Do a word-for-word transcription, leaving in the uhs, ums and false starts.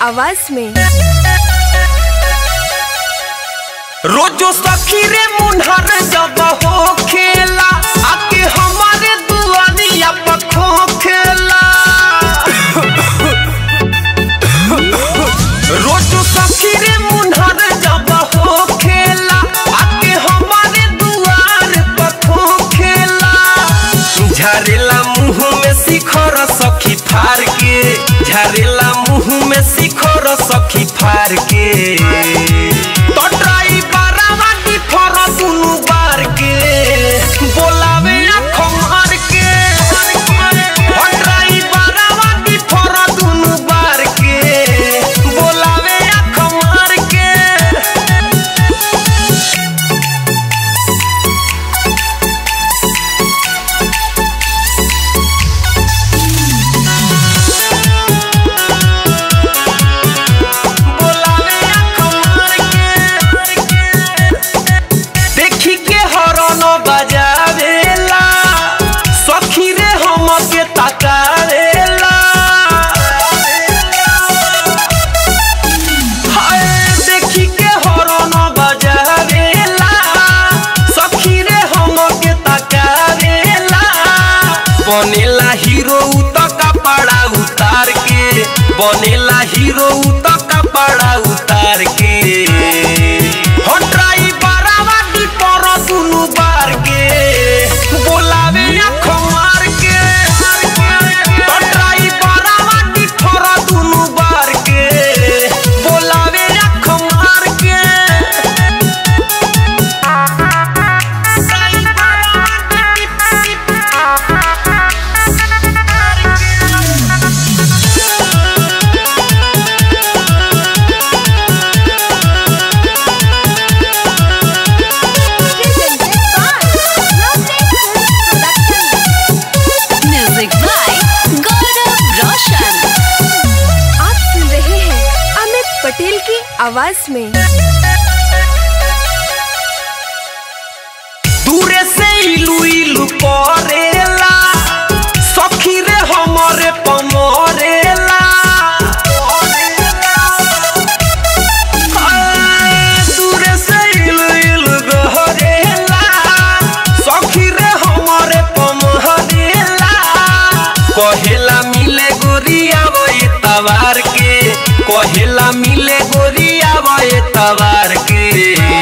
आवाज में। रोजो सखी रे मुन्हर जब हो खेला आके हमारे दुआरिया पर खो खेला। रोजो सखी रे मुन्हर जब हो खेला आके हमारे दुआर पर खो खेला। झरेला मुँह में शिखर सखी फार के, झरेला मुँह में शिखर सखी फार के। तो ड्राइवरवा की फरा दुनु बार के बोलावे आँखों मार के। और ड्राइवरवा की फरा दुनु बार के बोलावे आँखों मार के। बजावेला सखी रे हमके तकावेला। हाय देखी के हॉर्न बजावेला सखी रे हमके तकावेला। बनेला हीरो त कपड़ा उतार के, बनेला हीरो त कपड़ा उतार के। हो ड्राइवरवा की पर दुनु बार के बोलावे आँखों मार के। तो ड्राइवरवा की पर दुनु बार के बोलावे आँखों मार के। पटेल की आवाज में। दूरे से इलू इलू करेला सखी रे हमरे पमरेला। दूरे से इलू इलू गहरेला सखी रे हमरे पमरेला। कहेला मिले गोरिया वही तवार के, कहेला मिले गोरिया वही तवार के।